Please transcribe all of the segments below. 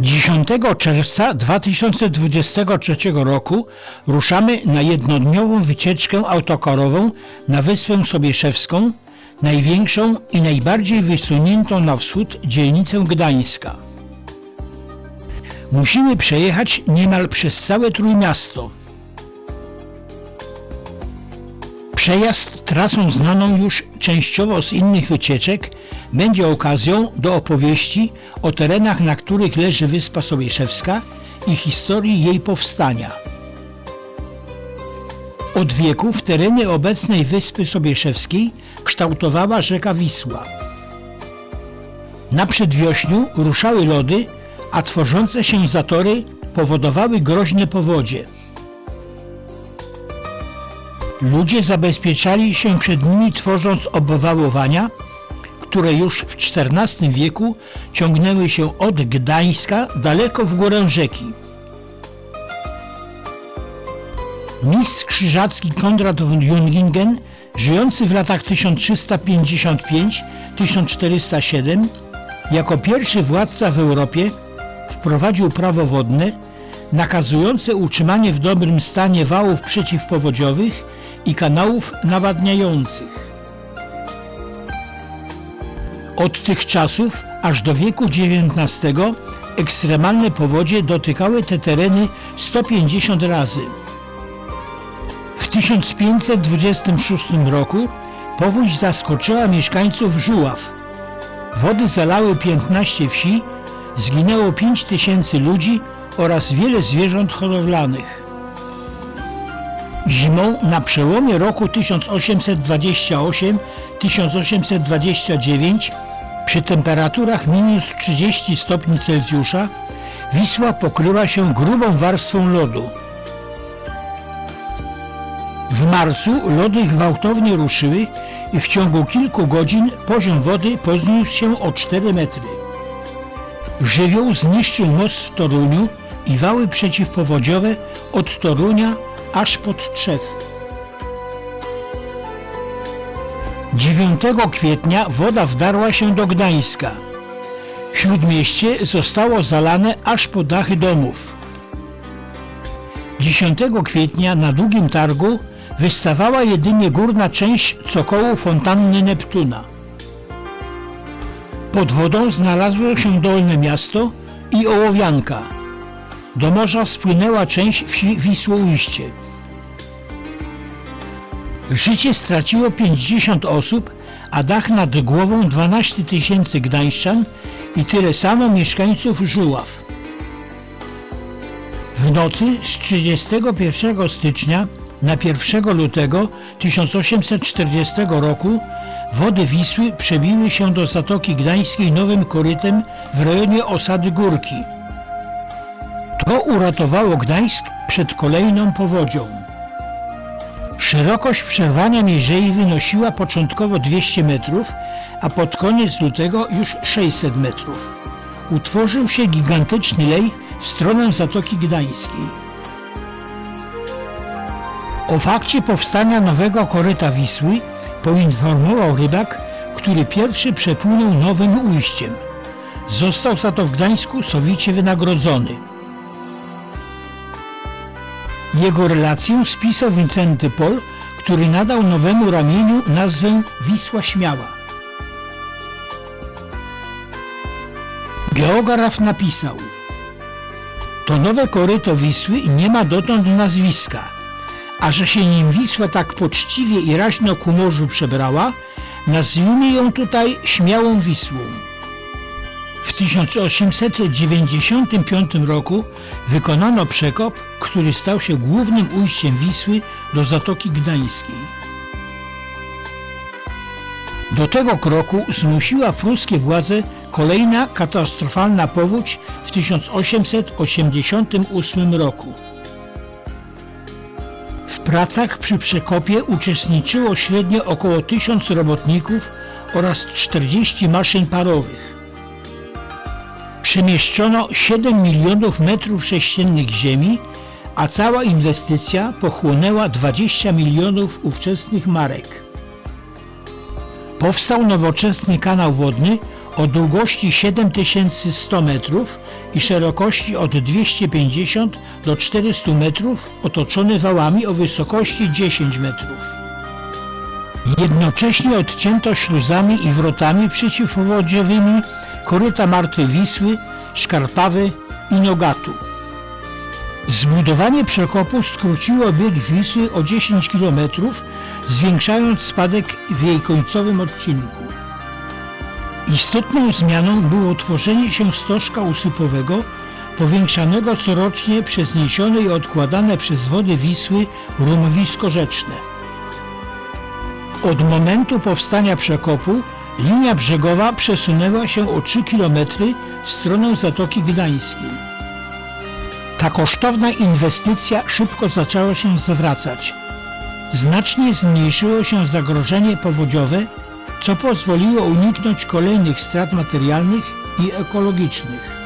10 czerwca 2023 roku ruszamy na jednodniową wycieczkę autokarową na Wyspę Sobieszewską, największą i najbardziej wysuniętą na wschód dzielnicę Gdańska. Musimy przejechać niemal przez całe Trójmiasto. Przejazd trasą znaną już częściowo z innych wycieczek będzie okazją do opowieści o terenach, na których leży Wyspa Sobieszewska i historii jej powstania. Od wieków tereny obecnej Wyspy Sobieszewskiej kształtowała rzeka Wisła. Na przedwiośniu ruszały lody, a tworzące się zatory powodowały groźne powodzie. Ludzie zabezpieczali się przed nimi, tworząc obwałowania, które już w XIV wieku ciągnęły się od Gdańska daleko w górę rzeki. Mistrz krzyżacki Konrad von Jungingen, żyjący w latach 1355–1407, jako pierwszy władca w Europie wprowadził prawo wodne, nakazujące utrzymanie w dobrym stanie wałów przeciwpowodziowych i kanałów nawadniających. Od tych czasów aż do wieku XIX ekstremalne powodzie dotykały te tereny 150 razy. W 1526 roku powódź zaskoczyła mieszkańców Żuław. Wody zalały 15 wsi, zginęło 5000 ludzi oraz wiele zwierząt hodowlanych. Zimą na przełomie roku 1828–1829 przy temperaturach minus 30 stopni Celsjusza Wisła pokryła się grubą warstwą lodu. W marcu lody gwałtownie ruszyły i w ciągu kilku godzin poziom wody podniósł się o 4 metry. Żywioł zniszczył most w Toruniu i wały przeciwpowodziowe od Torunia aż pod Tczew. 9 kwietnia woda wdarła się do Gdańska. Śródmieście zostało zalane aż po dachy domów. 10 kwietnia na Długim Targu wystawała jedynie górna część cokołu fontanny Neptuna. Pod wodą znalazło się Dolne Miasto i Ołowianka. Do morza spłynęła część wsi Wisłoujście. Życie straciło 50 osób, a dach nad głową 12 000 gdańszczan i tyle samo mieszkańców Żuław. W nocy z 31 stycznia na 1 lutego 1840 roku wody Wisły przebiły się do Zatoki Gdańskiej nowym korytem w rejonie osady Górki. To uratowało Gdańsk przed kolejną powodzią. Szerokość przerwania mierzei wynosiła początkowo 200 metrów, a pod koniec lutego już 600 metrów. Utworzył się gigantyczny lej w stronę Zatoki Gdańskiej. O fakcie powstania nowego koryta Wisły poinformował rybak, który pierwszy przepłynął nowym ujściem. Został za to w Gdańsku sowicie wynagrodzony. Jego relację spisał Wincenty Pol, który nadał nowemu ramieniu nazwę Wisła Śmiała. Geograf napisał: to nowe koryto Wisły nie ma dotąd nazwiska, a że się nim Wisła tak poczciwie i raźno ku morzu przebrała, nazwijmy ją tutaj Śmiałą Wisłą. W 1895 roku wykonano przekop, który stał się głównym ujściem Wisły do Zatoki Gdańskiej. Do tego kroku zmusiła pruskie władze kolejna katastrofalna powódź w 1888 roku. W pracach przy przekopie uczestniczyło średnio około 1000 robotników oraz 40 maszyn parowych. Przemieszczono 7 milionów metrów sześciennych ziemi, a cała inwestycja pochłonęła 20 milionów ówczesnych marek. Powstał nowoczesny kanał wodny o długości 7100 metrów i szerokości od 250 do 400 metrów, otoczony wałami o wysokości 10 metrów. Jednocześnie odcięto śluzami i wrotami przeciwpowodziowymi koryta Martwej Wisły, Szkarpawy i Nogatu. Zbudowanie przekopu skróciło bieg Wisły o 10 km, zwiększając spadek w jej końcowym odcinku. Istotną zmianą było tworzenie się stożka usypowego, powiększanego corocznie przez niesione i odkładane przez wody Wisły rumowisko rzeczne. Od momentu powstania przekopu linia brzegowa przesunęła się o 3 km w stronę Zatoki Gdańskiej. Ta kosztowna inwestycja szybko zaczęła się zwracać. Znacznie zmniejszyło się zagrożenie powodziowe, co pozwoliło uniknąć kolejnych strat materialnych i ekologicznych.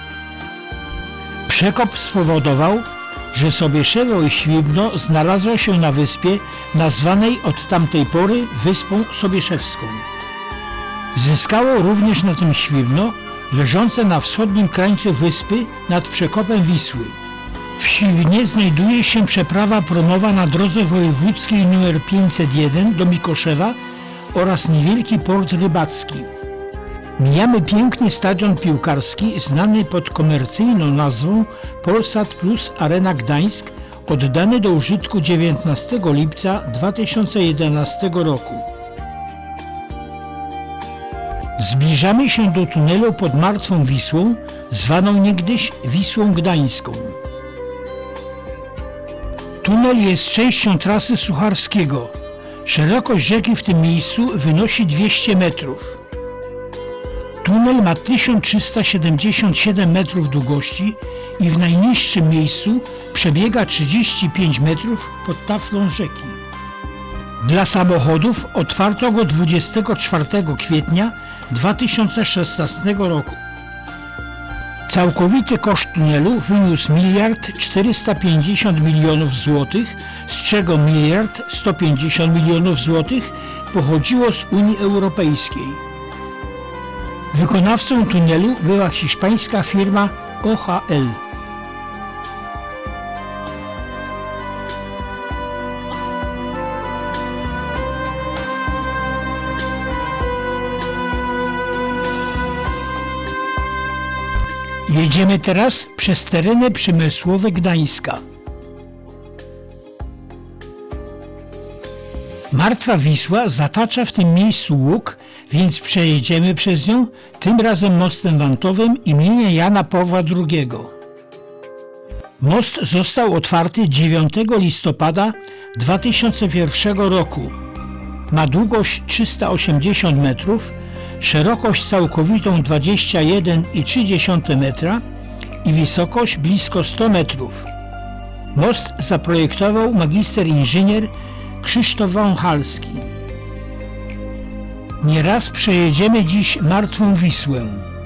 Przekop spowodował, że Sobieszewo i Świbno znalazło się na wyspie nazwanej od tamtej pory Wyspą Sobieszewską. Zyskało również na tym Świbno, leżące na wschodnim krańcu wyspy nad przekopem Wisły. W Świbnie znajduje się przeprawa promowa na drodze wojewódzkiej nr 501 do Mikoszewa oraz niewielki port rybacki. Mijamy piękny stadion piłkarski znany pod komercyjną nazwą Polsat Plus Arena Gdańsk, oddany do użytku 19 lipca 2011 roku. Zbliżamy się do tunelu pod Martwą Wisłą, zwaną niegdyś Wisłą Gdańską. Tunel jest częścią trasy Sucharskiego. Szerokość rzeki w tym miejscu wynosi 200 metrów. Tunel ma 1377 metrów długości i w najniższym miejscu przebiega 35 metrów pod taflą rzeki. Dla samochodów otwarto go 24 kwietnia 2016 roku. Całkowity koszt tunelu wyniósł 1,450 mld złotych, z czego 1,150 mld złotych pochodziło z Unii Europejskiej. Wykonawcą tunelu była hiszpańska firma OHL. Jedziemy teraz przez tereny przemysłowe Gdańska. Martwa Wisła zatacza w tym miejscu łuk, więc przejedziemy przez nią, tym razem mostem wantowym imienia Jana Pawła II. Most został otwarty 9 listopada 2001 roku. Ma długość 380 metrów, szerokość całkowitą 21,3 metra i wysokość blisko 100 metrów. Most zaprojektował magister inżynier Krzysztof Wąchalski. Nieraz przejedziemy dziś Martwą Wisłę.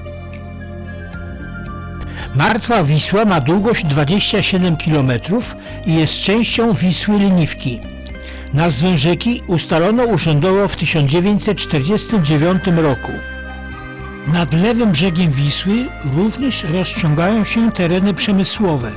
Martwa Wisła ma długość 27 km i jest częścią Wisły Leniwki. Nazwę rzeki ustalono urzędowo w 1949 roku. Nad lewym brzegiem Wisły również rozciągają się tereny przemysłowe.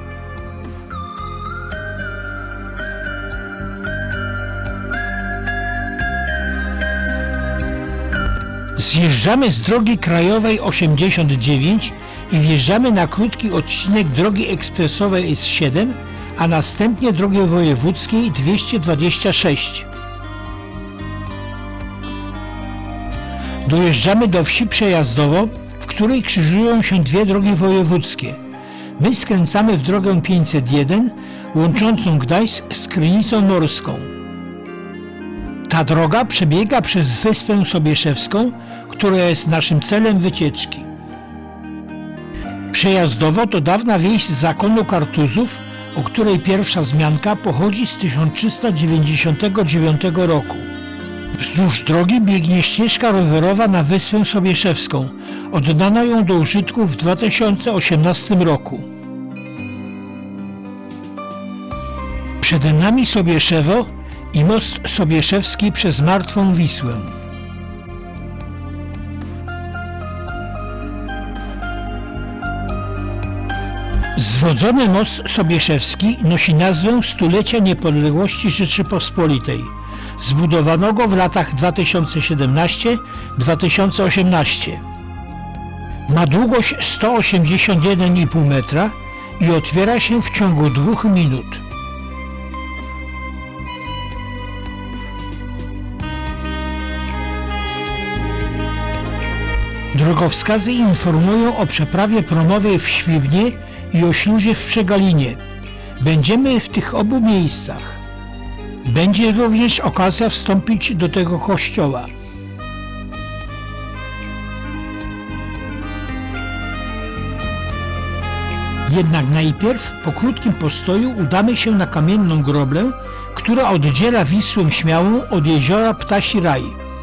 Zjeżdżamy z drogi krajowej 89 i wjeżdżamy na krótki odcinek drogi ekspresowej S7, a następnie drogi wojewódzkiej 226. Dojeżdżamy do wsi Przejazdowo, w której krzyżują się dwie drogi wojewódzkie. My skręcamy w drogę 501, łączącą Gdańsk z Krynicą Morską. Ta droga przebiega przez Wyspę Sobieszewską, która jest naszym celem wycieczki. Przejazdowo to dawna wieś zakonu Kartuzów, o której pierwsza wzmianka pochodzi z 1399 roku. Wzdłuż drogi biegnie ścieżka rowerowa na Wyspę Sobieszewską. Oddano ją do użytku w 2018 roku. Przed nami Sobieszewo i most Sobieszewski przez Martwą Wisłę. Zwodzony most Sobieszewski nosi nazwę Stulecia Niepodległości Rzeczypospolitej. Zbudowano go w latach 2017-2018. Ma długość 181,5 metra i otwiera się w ciągu 2 minut. Drogowskazy informują o przeprawie promowej w Świbnie i o śluzie w Przegalinie. Będziemy w tych obu miejscach. Będzie również okazja wstąpić do tego kościoła. Jednak najpierw po krótkim postoju udamy się na kamienną groblę, która oddziela Wisłę Śmiałą od jeziora Ptasi Raj.